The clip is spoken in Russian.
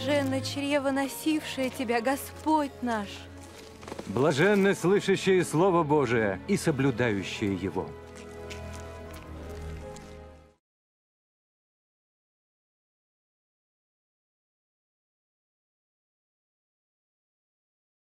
Блаженно чрево, носившее тебя, Господь наш. Блаженны слышащие Слово Божие и соблюдающие его.